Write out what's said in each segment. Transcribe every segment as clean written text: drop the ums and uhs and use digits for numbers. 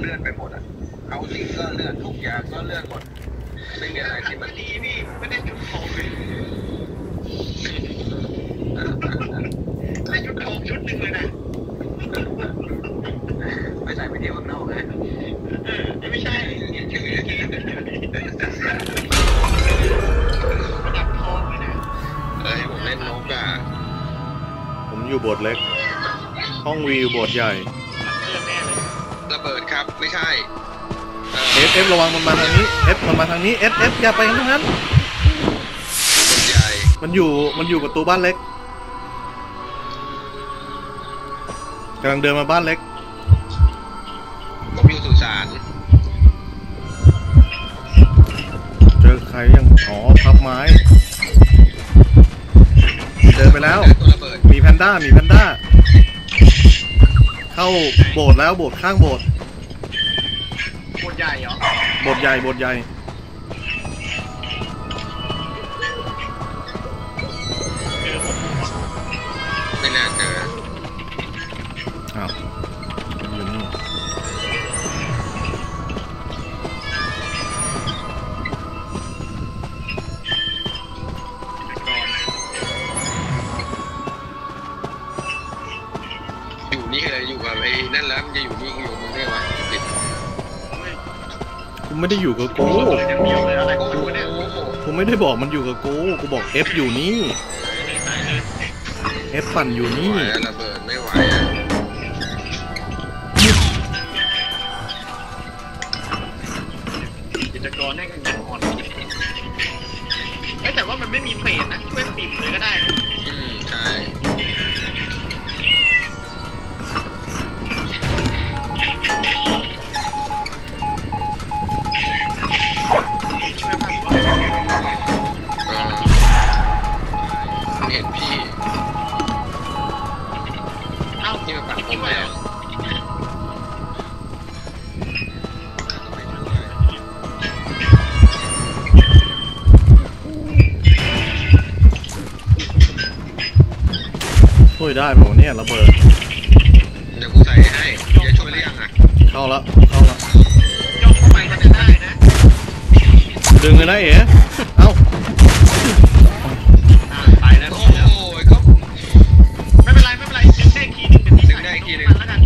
เลื่อนไปหมดอ่ะเอาสิ่งก็เลื่อนทุกอย่างก็เลื่อนหมดไม่มีอะไรที่มันดีนี่ไม่ได้จุดทองเลยได้จุดทองชุดหนึ่งเลยนะไม่ใส่ไปเที่ยวข้างนอกเลยไม่ใช่ดับทองเลยนะผมเล่นนกอ่ะผมอยู่โบสถ์เล็กห้องวีอยู่โบสถ์ใหญ่ระเบิดครับไม่ใช่เอฟระวังมันมาทางนี้เอฟมันมาทางนี้เอฟอย่าไปทางนั้นใหญ่มันอยู่ประตูบ้านเล็กกำลังเดินมาบ้านเล็กผมอยู่สุสานเจอใครยังอ๋อพับไม้เดินไปแล้วมีแพนด้าเข้าโบสถ์แล้วโบสถ์ข้างโบสถ์โบสถ์ใหญ่เหรอโบสถ์ใหญ่ไม่น่าเจออ้าวอยู่นี่นี่เลยอยู่กับไอ้นั่นแล้วมันจะอยู่นี่อยู่มึงได้ไหมปิดกูไม่ได้อยู่กับกูกูไม่ได้บอกมันอยู่กับกูบอกเอฟอยู่นี่เอฟปั่นอยู่นี่ระเบิดไม่ไหวกิจกรให้กันอย่างอ่อนแต่ว่ามันไม่มีเพลทนะช่วยปิดเลยก็ได้ใช่เห็นพี่เอ้าที่มาปัดผมแล้วช่วยได้ผมเนี่ยระเบิดเดี๋ยวกูใส่ให้จะช่วยหรือยังอ่ะเข้าละย่องเข้าไปก็ได้นะดึงเลยนะเอ๋เอ้าไปแล้วโอ้ยก็ไม่เป็นไรดึงได้คีนึงดึงได้คีนึงแล้วกัน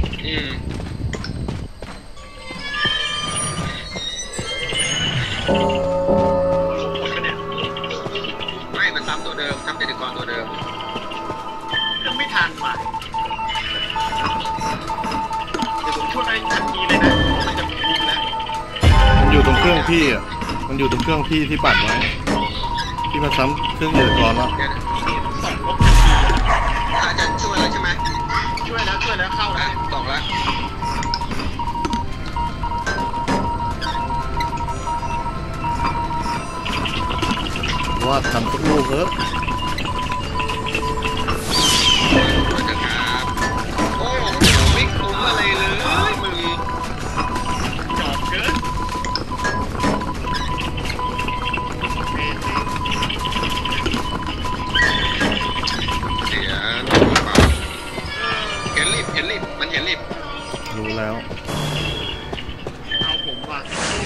ไม่มันซ้ำตัวเดิมซ้ำเจติกรตัวเดิมยังไม่ทันว่ะเดี๋ยวผมช่วยไอ้ทันทีเลยนะมันจะยิงแล้วมันอยู่ตรงเครื่องพี่อ่ะมันอยู่ตรงเครื่องพี่ที่ปั่นไว้ที่มาซ้ำเครื่องเจติกรแล้วส่องลบทันทีจะช่วยแล้วใช่ไหมช่วยแล้วเข้าแล้วส่องแล้วว่าทำสักลูกเถอะโอ้ไม่คุ้มอะไรเลยมึงจอบเกินเสียเห็นลิฟมันเห็นลิฟรู้แล้วเอาผมว่ะ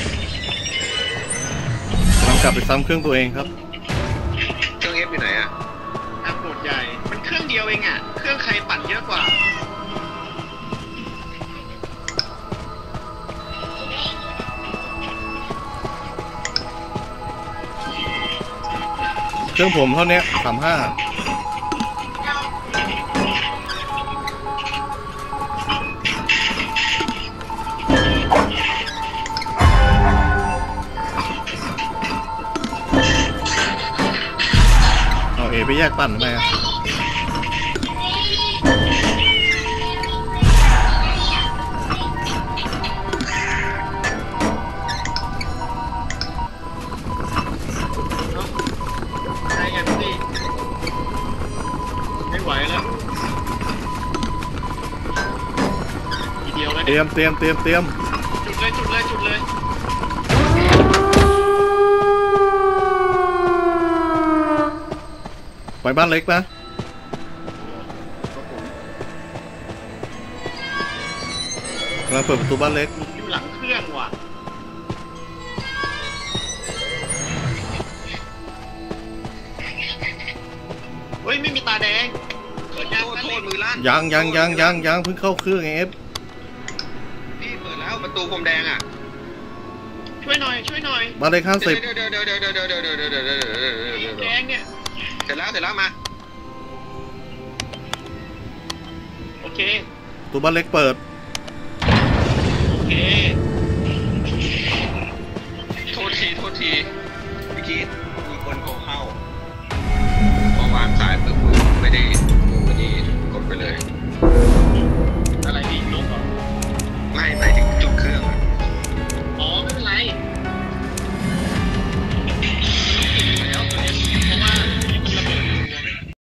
กำลังกลับไปซ้ำเครื่องตัวเองครับเครื่องเอฟอยู่ไหนอ่ะโบสถ์ใหญ่มันเครื่องเดียวเองอ่ะเครื่องใครปั่นเยอะกว่าเครื่องผมเท่านี้35เอไปแยกปั่นทำไมอ่ะได้ไงพี่ไม่ไหวแล้วทีเดียวเลยเตรียมจุดเลยไปบ้านเล็กปะกำลังเปิดประตูบ้านเล็กอยู่หลังเครื่องว่ะเฮ้ยไม่มีตาแดงเปิดโทยางษนั่นโทเลยษมือลั่นยังเพิ่งเข้าเครื่องเอฟพี่เปิดแล้วประตูผมแดงอ่ะช่วยหน่อยช่วยหน่อยบ้านเล็ก50 เดี๋ยวแดงเนี่ยเสร็จแล้วมาโอเคประตูบ้านเล็กเปิดโอเคโทษทีพี่คิดมีคนโทรเข้าพอวางสายปุ๊บไม่ได้